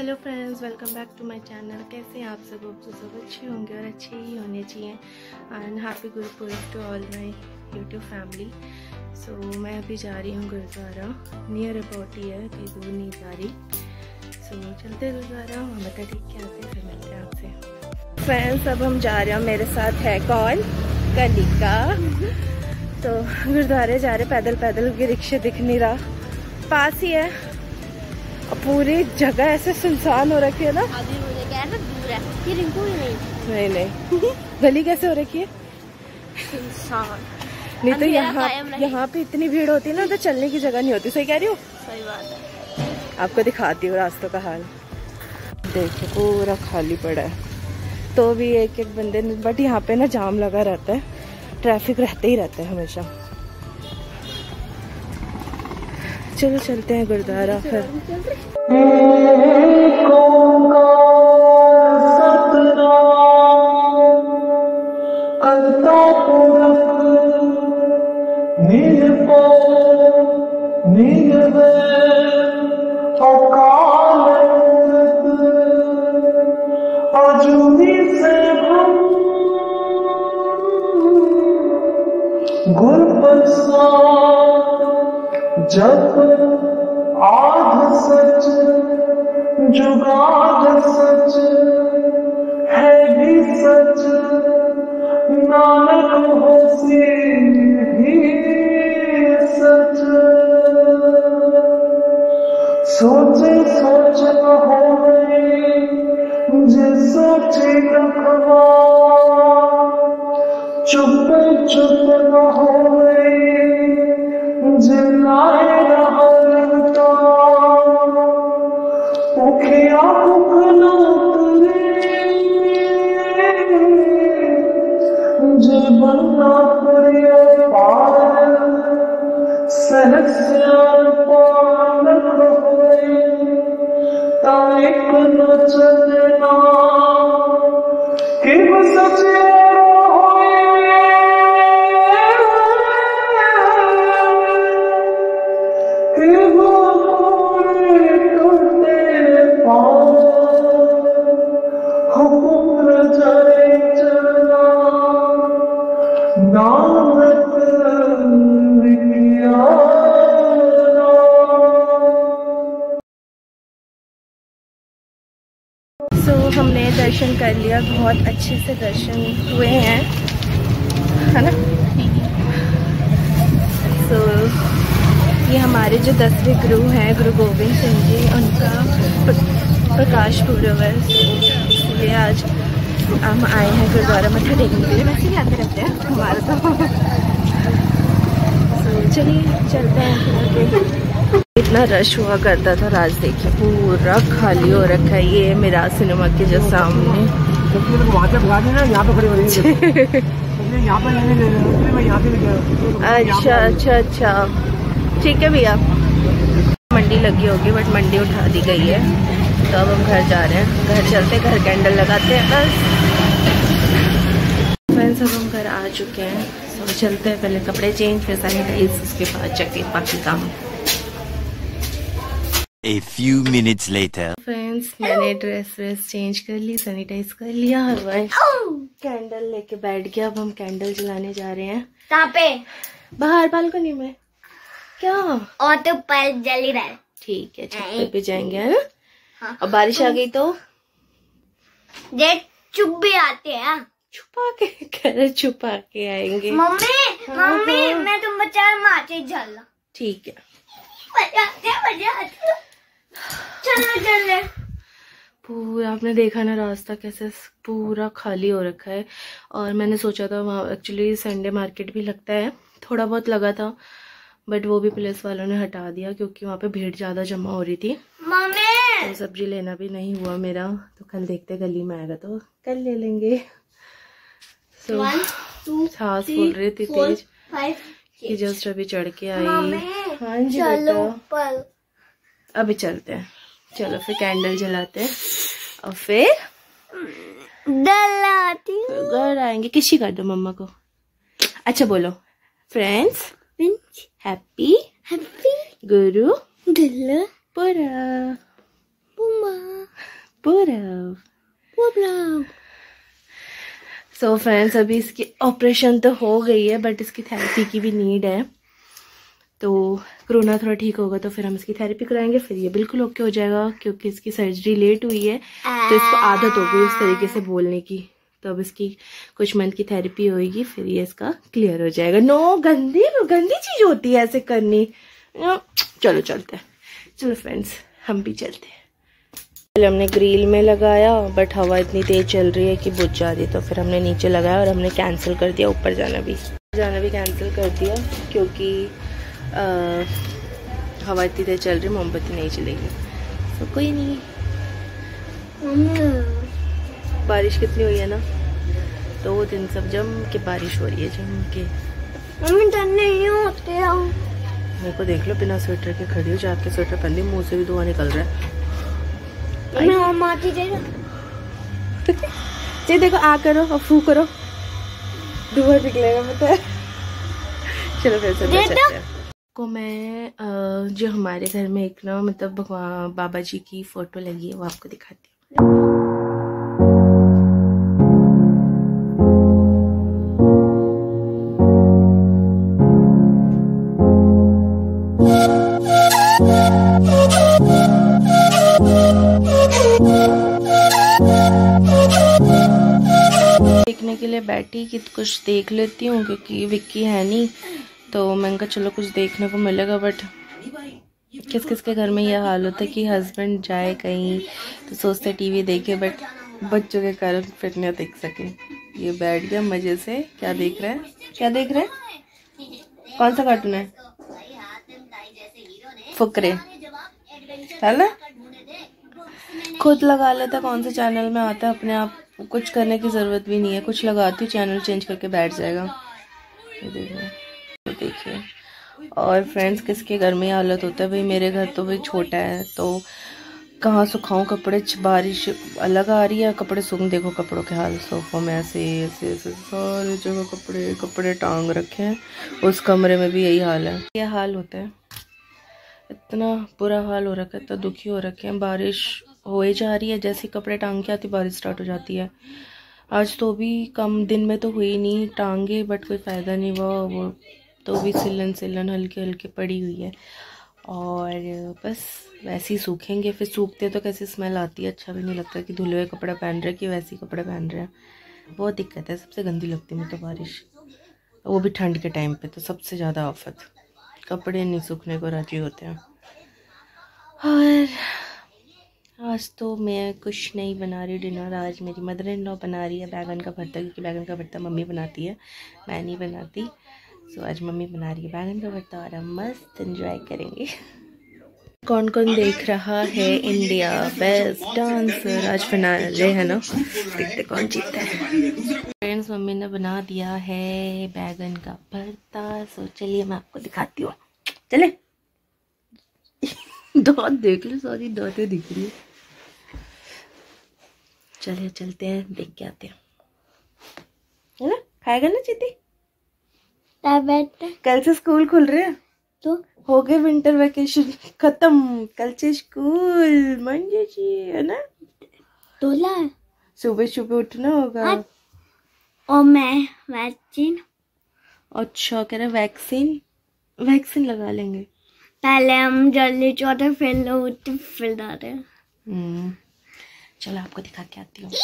Hello friends, welcome back to my channel. कैसे हैं आप सब? तो सब अच्छे होंगे और अच्छे ही होने चाहिए। And happy Gurpurab to all my YouTube family. So मैं अभी जा रही हूँ गुरुद्वारा। नियर अबाउट ही है, कहीं दूर नहीं जा रही। सो चलते हैं गुरुद्वारा, हम बता ठीक के आते हैं, फिर मिलते हैं आपसे। फ्रेंड्स अब हम जा रहे हैं, मेरे साथ है कौन? कलिका। तो गुरुद्वारे जा रहे पैदल पैदल, के रिक्शे दिख नहीं रहा, पास ही है। पूरी जगह ऐसे सुनसान हो रखी है ना। अभी मुझे क्या है ना, दूर है ये रिंकू ही नहीं गली कैसे हो रखी है सुनसान। नहीं तो यहाँ पे इतनी भीड़ होती है ना, तो चलने की जगह नहीं होती। सही कह रही हूँ? सही बात है। आपको दिखाती हूँ रास्तों का हाल। देखो पूरा खाली पड़ा है, तो भी एक एक बंदे, बट यहाँ पे ना जाम लगा रहता है, ट्रैफिक रहते ही रहता है हमेशा। चलो चलते हैं गुरुद्वारा फिर। जब आध सच जुगाड़ सच है भी सच, नानक होसी भी सच। सोचे सोच न होवे जे सोचे रखवा, चुप चुप न होवे जिलाए रहता। भूखिया भूख न उतरे जे बनना पड़े पार, सहस्यार पालक होए ताइक न चलना कि सचे हमने दर्शन कर लिया, बहुत अच्छे से दर्शन हुए हैं, है ना। सो ये हमारे जो 10वें गुरु हैं, गुरु गोविंद सिंह जी, उनका प्रकाश पूर्व है। इसलिए आज हम आए हैं गुरुद्वारा मत्था टेकने के लिए। वैसे भी आते रहते हैं हमारा तो। चलिए चलते हैं। इतना रश हुआ करता था, राज देखिए पूरा खाली हो रखा है। ये मेरा सिनेमा के जो सामने। अच्छा अच्छा अच्छा, ठीक है भैया। मंडी लगी होगी, बट मंडी उठा दी गई है। तो अब हम घर जा रहे हैं, घर चलते, घर कैंडल लगाते हैं बस। फ्रेंड्स अब हम घर आ चुके हैं, तो चलते हैं। पहले कपड़े चेंज, फिर सैनिटाइज, उसके बाद जाके बाकी काम। A few minutes later. Friends मैंने ड्रेस चेंज कर ली, सैनिटाइज कर लिया, कैंडल लेके बैठ गया। अब हम कैंडल जलाने जा रहे हैं। कहाँ पे? बाहर बालकनी में। क्या? और तो पर जल ही रहा है। ठीक है, छत पे जाएंगे, है ना। हाँ। और बारिश आ गई तो जे चुप भी आते हैं। छुपा के कह रहे, छुपा के आएंगे। मम्मी हाँ, मम्मी हाँ। मैं तुम बचा माचे जल। ठीक है, चलो चले। पूरा आपने देखा ना रास्ता कैसे पूरा खाली हो रखा है। और मैंने सोचा था वहाँ एक्चुअली संडे मार्केट भी लगता है, थोड़ा बहुत लगा था, बट वो भी पुलिस वालों ने हटा दिया क्योंकि वहाँ पे भीड़ ज्यादा जमा हो रही थी। मम्मी तो सब्जी लेना भी नहीं हुआ मेरा, तो कल देखते गली में आएगा तो कल ले लेंगे। सो सांस फूल रही थी तेज कि जस्ट अभी चढ़ के आई। हाँ जी बेटा, अभी चलते हैं। चलो फिर कैंडल जलाते हैं और फिर डलाती घर आएंगे। किसी कर दो मम्मा को। अच्छा बोलो फ्रेंड्स, हैप्पी हैप्पी गुरु दिल पुरा। पूरब। सो फ्रेंड्स, अभी इसकी ऑपरेशन तो हो गई है बट इसकी थेरेपी की भी नीड है। तो कोरोना थोड़ा ठीक होगा तो फिर हम इसकी थेरेपी कराएंगे, फिर ये बिल्कुल ओके हो जाएगा। क्योंकि इसकी सर्जरी लेट हुई है तो इसको आदत हो गई उस तरीके से बोलने की। तो अब इसकी कुछ मंथ की थेरेपी होगी, फिर ये इसका क्लियर हो जाएगा। नो, गंदी चीज होती है ऐसे करनी। चलो चलते हैं, चलो फ्रेंड्स हम भी चलते हैं। पहले हमने ग्रिल में लगाया बट हवा इतनी तेज चल रही है कि बुझ जा रही है, तो फिर हमने नीचे लगाया और हमने कैंसिल कर दिया ऊपर जाना भी कैंसिल कर दिया क्योंकि हवा इतनी तेज चल रही, मोमबत्ती नहीं चलेगी। तो कोई नहीं। बारिश कितनी हुई है ना, 2 दिन सब जम के बारिश हो रही है, जम के। मम्मी डर नहीं होते हो। मेरे को देख लो, बिना स्वेटर के खड़ी हो, जाके स्वेटर पहन ली, मुंह से भी धुआं निकल रहा है। जी देखो, आ करो और फू करो, धुआं निकलेगा पता है। चलो फिर से चलते हैं। को मैं जो हमारे घर में एक ना मतलब भगवान बाबा जी की फोटो लगी है वो आपको दिखाती हूँ। देखने के लिए बैठी कि कुछ देख लेती हूँ क्योंकि विक्की है नहीं, तो मैंने कहा चलो कुछ देखने को मिलेगा। बट किस किस के घर में यह हाल होता है कि हस्बैंड जाए कहीं तो सोचते टीवी देखे, बट बच्चों के कारण फिर नहीं देख सके। ये बैठ गया मजे से। क्या देख रहा है, क्या देख रहा है, कौन सा कार्टून है? फुकरे है ना, खुद लगा लेता कौन से चैनल में आता है अपने आप, कुछ करने की ज़रूरत भी नहीं है। कुछ लगाती हूँ चैनल चेंज करके बैठ जाएगा। ये देखिए। और फ्रेंड्स, किसके घर में हालत होता है भाई, मेरे घर तो भाई छोटा है तो कहाँ सुखाऊं कपड़े, बारिश अलग आ रही है, कपड़े सूख, देखो कपड़ों के हाल, सोफों में ऐसे ऐसे ऐसे सारे जगह कपड़े टांग रखे हैं। उस कमरे में भी यही हाल है, ये हाल होता है। इतना बुरा हाल हो रखा है, इतना दुखी हो रखे हैं। बारिश हो ही जा रही है, जैसे कपड़े टांग के आती बारिश स्टार्ट हो जाती है। आज तो भी कम दिन में तो हुई नहीं टांगे, बट कोई फ़ायदा नहीं हुआ, वो तो भी सिलन हल्की हल्की पड़ी हुई है। और बस वैसे ही सूखेंगे, फिर सूखते तो कैसी स्मेल आती है, अच्छा भी नहीं लगता कि धुले हुए कपड़े पहन रहे कि वैसे ही कपड़े पहन रहे हैं। बहुत दिक्कत है, सबसे गंदी लगती है मुझे तो बारिश, वो भी ठंड के टाइम पे तो सबसे ज़्यादा आफत, कपड़े नहीं सूखने को राजी होते हैं। और आज तो मैं कुछ नहीं बना रही डिनर, आज मेरी मदर इन लॉ बना रही है बैगन का भरता, क्योंकि बैगन का भरता मम्मी बनाती है, मैं नहीं बनाती। सो आज मम्मी बना रही है बैगन का भरता और हम मस्त एंजॉय करेंगे। कौन कौन देख रहा है इंडिया बेस्ट डांसर, आज फिनाले है ना, देखते कौन जीतता है। फ्रेंड्स, मम्मी ने बना दिया है बैगन का भरता, सो चलिए मैं आपको दिखाती हूँ। चले दांत देख लो, सारी दांतें दिख रही है। चलिए चलते हैं, देख के आते हैं, है ना। खाएगा ना चीती? कल से स्कूल खुल रहे हैं तो हो गए विंटर वेकेशन खत्म, कल से स्कूल मंजे जी, है ना। तोला सुबह सुबह उठना होगा। और मैं वैक्सीन, अच्छा कह रहे वैक्सीन लगा लेंगे। पहले हम जल्दी चौथे फिर डाले। चलो आपको दिखा के आती हूँ।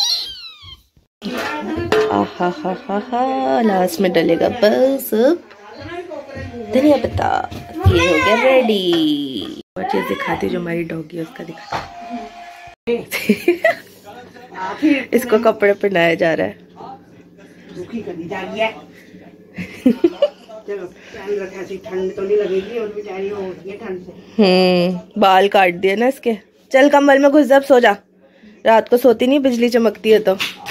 आहा लास्ट में डलेगा बस धनिया पत्ता, ये हो गया रेडी। और चीज दिखाती जो हमारी डॉगी है उसका दिखाती। इसको कपड़े पहनाया जा रहा है। ठंड तो नहीं लगेगी और बेचारी हो रही है ठंड से। बाल काट दिए ना इसके। चल कंबल में घुस जा, सो जा, रात को सोती नहीं, बिजली चमकती है तो।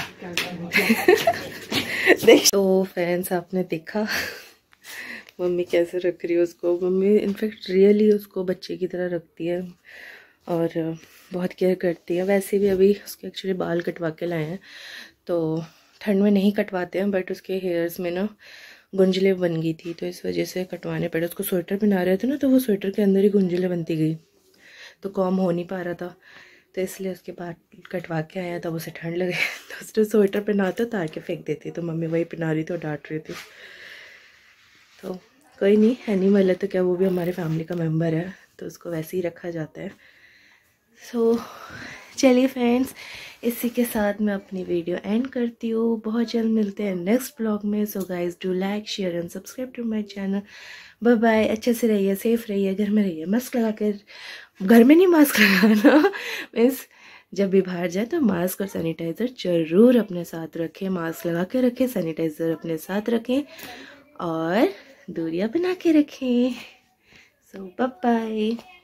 देख तो फ्रेंड्स, आपने देखा मम्मी कैसे रख रही है उसको। मम्मी इनफैक्ट रियली उसको बच्चे की तरह रखती है और बहुत केयर करती है। वैसे भी अभी उसके एक्चुअली बाल कटवा के लाए हैं, तो ठंड में नहीं कटवाते हैं, बट उसके हेयर्स में ना गुंजले बन गई थी, तो इस वजह से कटवाने पड़े। उसको स्वेटर पहना रहे थे ना, तो वो स्वेटर के अंदर ही गुंजले बनती गई, तो कॉम हो नहीं पा रहा था। तो इसलिए उसके बाद कटवा के आया, तब उसे ठंड लगे तो उसने स्वेटर पहना तो उतार के फेंक देती, तो मम्मी वही पहना रही थी और डांट रही थी। तो कोई नहीं, एनिमल है तो क्या, वो भी हमारे फैमिली का मेंबर है, तो उसको वैसे ही रखा जाता है। सो चलिए फ्रेंड्स, इसी के साथ मैं अपनी वीडियो एंड करती हूँ। बहुत जल्द मिलते हैं नेक्स्ट ब्लॉग में। So guys do like, share and subscribe to my channel. Bye bye. अच्छे से रहिए, सेफ रहिए, घर में रहिए, मास्क लगा कर, घर में नहीं मास्क लगाना मीन्स जब भी बाहर जाए तो मास्क और सैनिटाइज़र ज़रूर अपने साथ रखें। मास्क लगा के रखें, सैनिटाइज़र अपने साथ रखें और दूरियां बना के रखें। So bye bye.